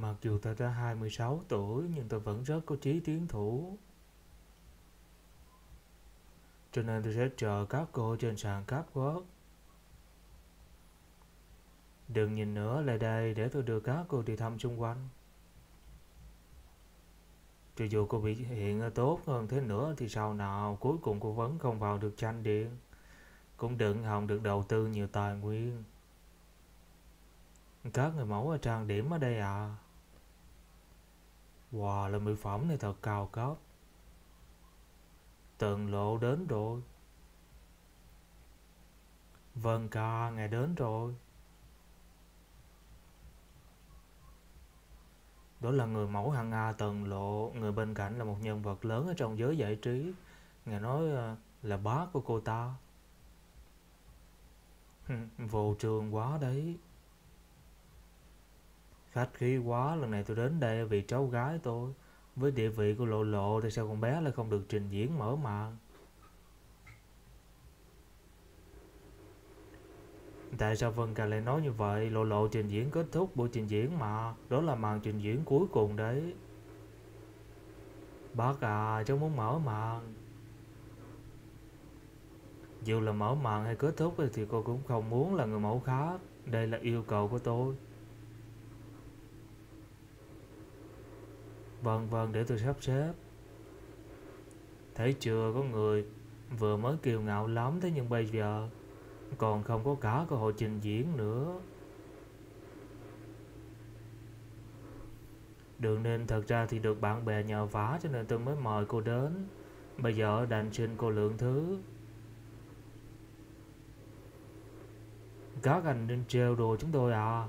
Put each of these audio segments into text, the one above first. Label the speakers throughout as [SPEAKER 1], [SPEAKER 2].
[SPEAKER 1] Mặc dù tôi đã 26 tuổi nhưng tôi vẫn rất có chí tiến thủ. Cho nên tôi sẽ chờ các cô trên sàn catwalk. Đừng nhìn nữa, lại đây để tôi đưa các cô đi thăm xung quanh. Cho dù cô bị hiện tốt hơn thế nữa thì sau nào cuối cùng cô vẫn không vào được tranh điện. Cũng đừng hòng được đầu tư nhiều tài nguyên. Các người mẫu ở trang điểm ở đây à? Wow, là mỹ phẩm này thật cao cấp. Tần lộ đến rồi. Vâng ca, ngài đến rồi. Đó là người mẫu hạng A Tần Lộ. Người bên cạnh là một nhân vật lớn ở trong giới giải trí. Ngài nói là bác của cô ta. Vô trường quá đấy. Khách khí quá, lần này tôi đến đây vì cháu gái tôi. Với địa vị của Lộ Lộ thì sao con bé lại không được trình diễn mở màn? Tại sao Vân Ca lại nói như vậy? Lộ Lộ trình diễn kết thúc buổi trình diễn mà. Đó là màn trình diễn cuối cùng đấy. Bác à, cháu muốn mở màn. Dù là mở màn hay kết thúc thì cô cũng không muốn là người mẫu khác. Đây là yêu cầu của tôi. Vâng vâng, để tôi sắp xếp. Thấy chưa, có người vừa mới kiêu ngạo lắm, thế nhưng bây giờ còn không có cả cơ hội trình diễn nữa. Đường nên thật ra thì được bạn bè nhờ vả cho nên tôi mới mời cô đến. Bây giờ đành xin cô lượng thứ. Các anh nên trêu đùa chúng tôi à?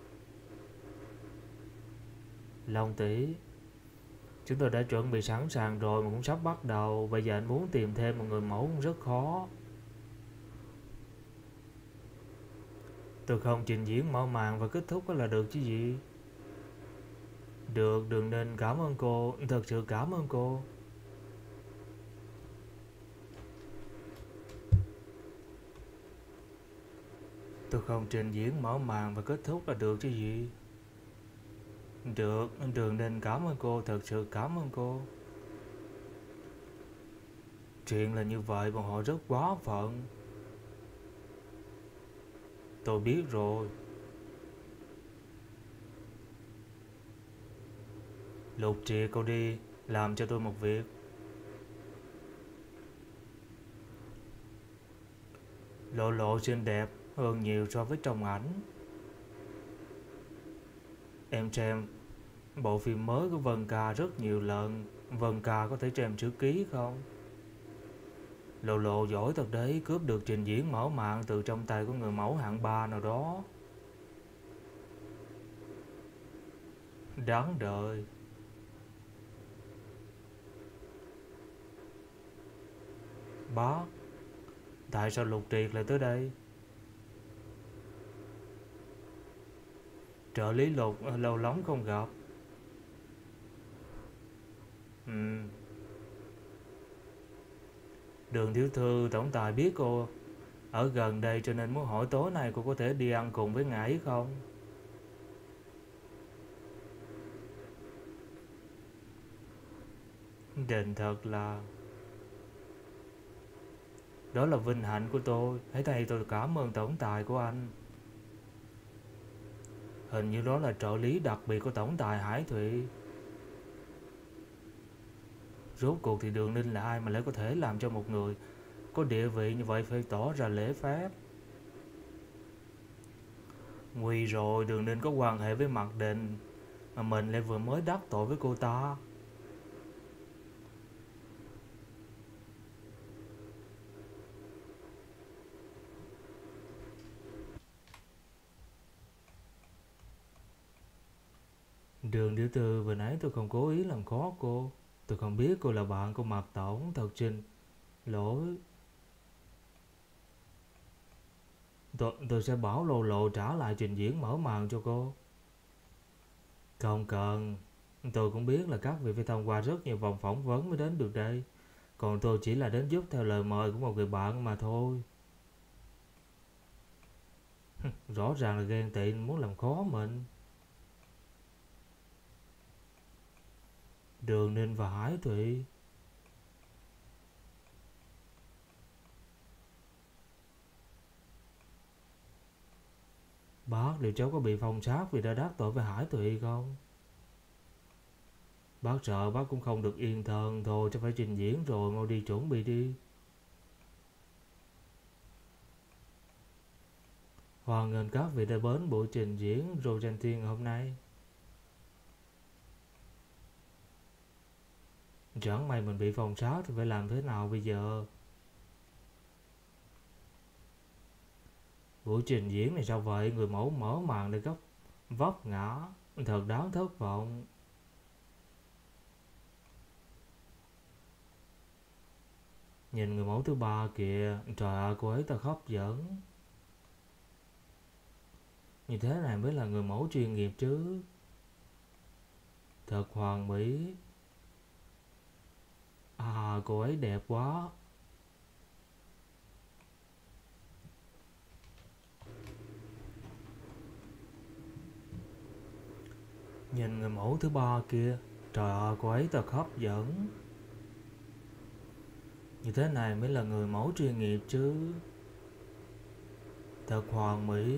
[SPEAKER 1] Long tỷ, chúng tôi đã chuẩn bị sẵn sàng rồi mà cũng sắp bắt đầu. Bây giờ anh muốn tìm thêm một người mẫu cũng rất khó. Tôi không trình diễn mở màn và kết thúc là được chứ gì. Được, đừng nên cảm ơn cô. Thật sự cảm ơn cô. Tôi không trình diễn mở màn và kết thúc là được chứ gì. Được, đừng nên cảm ơn cô. Thật sự cảm ơn cô. Chuyện là như vậy, bọn họ rất quá phận. Tôi biết rồi. Lục triệt, cô đi làm cho tôi một việc. Lộ lộ xinh đẹp hơn nhiều so với trong ảnh. Em xem bộ phim mới của Vân Ca rất nhiều lần. Vân Ca có thể cho em chữ ký không? Lộ lộ giỏi thật đấy, cướp được trình diễn mở màn từ trong tay của người mẫu hạng 3 nào đó. Đáng đợi. Bác, tại sao Lục Triệt lại tới đây? Trợ lý Lục lâu lắm không gặp. Đường tiểu thư tổng tài biết cô ở gần đây cho nên muốn hỏi tối nay cô có thể đi ăn cùng với ngài ấy không? Đền thật là... Đó là vinh hạnh của tôi. Hãy thay tôi cảm ơn tổng tài của anh. Hình như đó là trợ lý đặc biệt của tổng tài Hải Thụy. Rốt cuộc thì Đường Ninh là ai mà lại có thể làm cho một người có địa vị như vậy phải tỏ ra lễ phép? Nguy rồi, Đường Ninh có quan hệ với Mạc Định mà mình lại vừa mới đắc tội với cô ta. Đường tiểu thư, vừa nãy tôi không cố ý làm khó cô. Tôi không biết cô là bạn của Mạc Tổng. Thật xin lỗi. Tôi sẽ bảo Lộ Lộ trả lại trình diễn mở màn cho cô. Không cần. Tôi cũng biết là các vị phải thông qua rất nhiều vòng phỏng vấn mới đến được đây. Còn tôi chỉ là đến giúp theo lời mời của một người bạn mà thôi. Rõ ràng là ghen tị muốn làm khó mình. Đường Ninh và Hải Thụy. Bác, liệu cháu có bị phong sát vì đã đắc tội với Hải Thụy không? Bác sợ bác cũng không được yên thân. Thôi cháu phải trình diễn rồi, mau đi chuẩn bị đi. Hoan nghênh các vị đã đến buổi trình diễn Rogentin hôm nay. Chẳng may mình bị phong sát thì phải làm thế nào bây giờ? Buổi trình diễn này sao vậy? Người mẫu mở màn để gấp vấp ngã, thật đáng thất vọng. Nhìn người mẫu thứ ba kìa, trời ơi cô ấy thật hấp dẫn. Như thế này mới là người mẫu chuyên nghiệp chứ. Thật hoàn mỹ. À, cô ấy đẹp quá. Nhìn người mẫu thứ ba kia, trời ơi cô ấy thật hấp dẫn. Như thế này mới là người mẫu chuyên nghiệp chứ. Thật hoàn mỹ.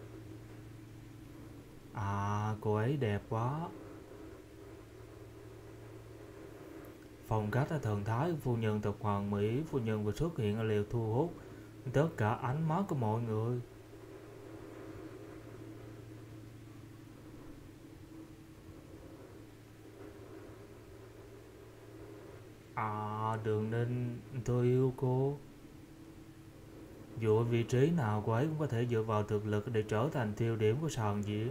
[SPEAKER 1] À, cô ấy đẹp quá. Phong cách ở thần thái phu nhân thật hoàn mỹ. Phu nhân vừa xuất hiện ở liều thu hút tất cả ánh mắt của mọi người. À, Đường Ninh, tôi yêu cô. Dù ở vị trí nào cô ấy cũng có thể dựa vào thực lực để trở thành tiêu điểm của sàn diễn.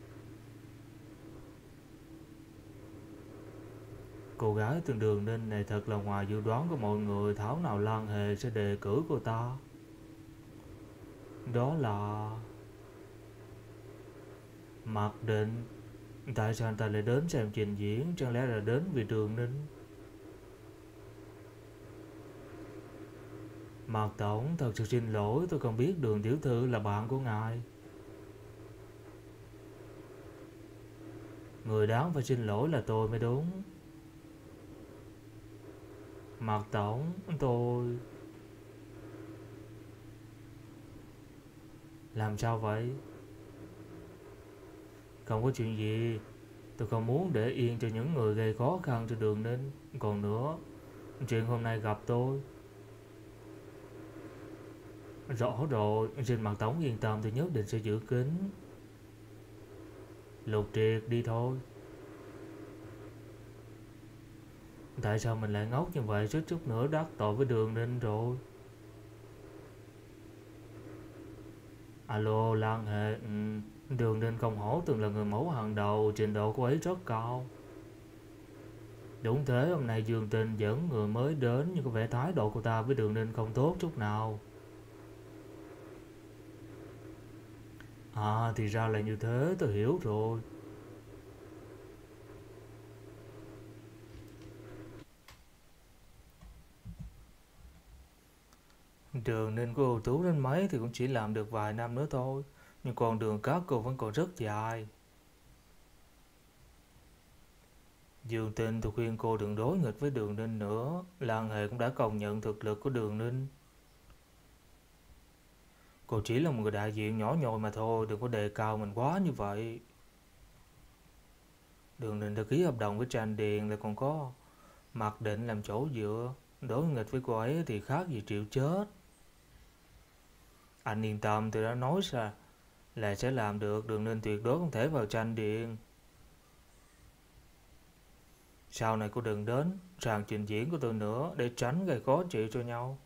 [SPEAKER 1] Cô gái từ Đường Ninh này thật là ngoài dự đoán của mọi người. Thảo nào Lan Hề sẽ đề cử cô ta. Đó là Mạc Định. Tại sao anh ta lại đến xem trình diễn? Chẳng lẽ là đến vì Đường Ninh? Mạc Tổng, thật sự xin lỗi, tôi không biết Đường tiểu thư là bạn của ngài. Người đáng phải xin lỗi là tôi mới đúng. Mạc Tổng, tôi... Làm sao vậy? Không có chuyện gì. Tôi không muốn để yên cho những người gây khó khăn cho Đường Ninh. Còn nữa, chuyện hôm nay gặp tôi. Rõ rồi, xin Mạc Tổng yên tâm, tôi nhất định sẽ giữ kín. Lục Triệt đi thôi. Tại sao mình lại ngốc như vậy? Suýt chút nữa đắc tội với Đường Ninh rồi. Alo Lan Hề. Đường Ninh không hổ từng là người mẫu hàng đầu. Trình độ cô ấy rất cao. Đúng thế, hôm nay Dương Tinh dẫn người mới đến, nhưng có vẻ thái độ của ta với Đường Ninh không tốt chút nào. À, thì ra là như thế, tôi hiểu rồi. Đường Ninh có ưu tú đến mấy thì cũng chỉ làm được vài năm nữa thôi. Nhưng con đường các cô vẫn còn rất dài. Dương Tinh, tôi khuyên cô đừng đối nghịch với Đường Ninh nữa. Lan Hề cũng đã công nhận thực lực của Đường Ninh. Cô chỉ là một người đại diện nhỏ nhoi mà thôi, đừng có đề cao mình quá như vậy. Đường Ninh đã ký hợp đồng với Tranh Điền, lại còn có Mặc Định làm chỗ dựa. Đối nghịch với cô ấy thì khác gì chịu chết. Anh yên tâm, tôi đã nói ra là sẽ làm được. Đường Ninh tuyệt đối không thể vào Tranh Điện. Sau này cô đừng đến sàn trình diễn của tôi nữa, để tránh gây khó chịu cho nhau.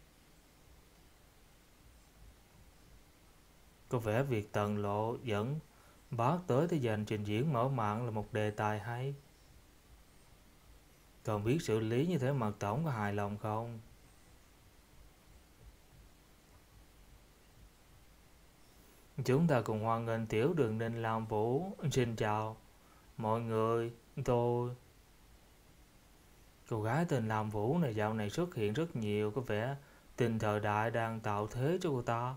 [SPEAKER 1] Có vẻ việc Tần Lộ dẫn bác tới để dành trình diễn mở màn là một đề tài hay. Còn biết xử lý như thế Mạc Tổng có hài lòng không? Chúng ta cùng hoan nghênh tiểu Đường Ninh Lam Vũ. Xin chào mọi người, tôi... Cô gái tên Lam Vũ này dạo này xuất hiện rất nhiều, có vẻ tình thời đại đang tạo thế cho cô ta.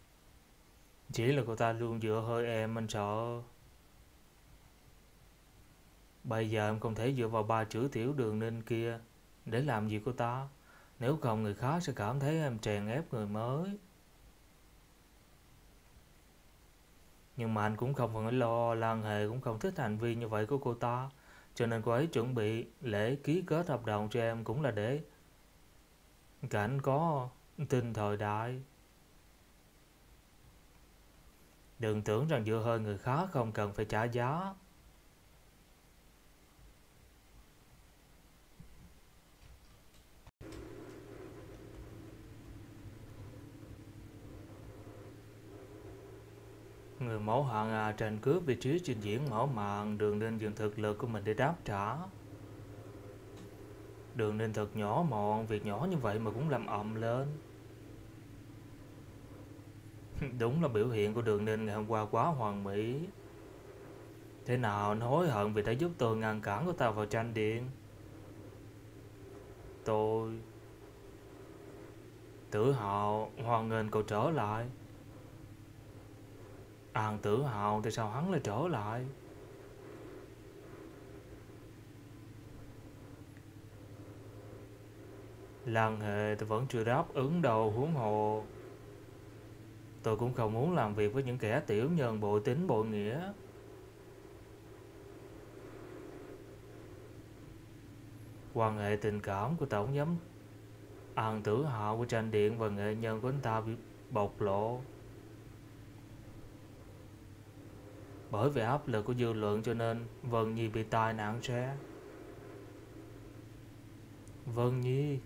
[SPEAKER 1] Chỉ là cô ta luôn dựa hơi em, anh sợ. Bây giờ em không thể dựa vào ba chữ tiểu đường ninh kia để làm gì cô ta. Nếu không người khác sẽ cảm thấy em chèn ép người mới. Nhưng mà anh cũng không phải lo, Lan Hề cũng không thích hành vi như vậy của cô ta. Cho nên cô ấy chuẩn bị lễ ký kết hợp đồng cho em cũng là để cảnh có tin thời đại. Đừng tưởng rằng dựa hơi người khác không cần phải trả giá. Người mẫu hạng A tranh cướp vị trí trình diễn mở màn, Đường Ninh dùng thực lực của mình để đáp trả. Đường Ninh thật nhỏ mọn, việc nhỏ như vậy mà cũng làm ầm lên. Đúng là biểu hiện của Đường Ninh ngày hôm qua quá hoàn mỹ. Thế nào anh hối hận vì đã giúp tôi ngăn cản của ta vào tranh điện? Tôi tự hào hoan nghênh cậu trở lại. An tự hào tại sao hắn lại trở lại? Lan Hề tôi vẫn chưa đáp ứng đâu, huống hồ tôi cũng không muốn làm việc với những kẻ tiểu nhân bội tính bội nghĩa. Quan hệ tình cảm của Tổng giám An Tử Hạo của tranh điện và nghệ nhân của anh ta bị bộc lộ. Bởi vì áp lực của dư luận cho nên Vân Nhi bị tai nạn xe. Vân Nhi,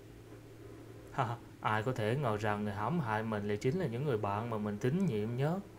[SPEAKER 1] ha, ai có thể ngờ rằng người hãm hại mình lại chính là những người bạn mà mình tín nhiệm nhất.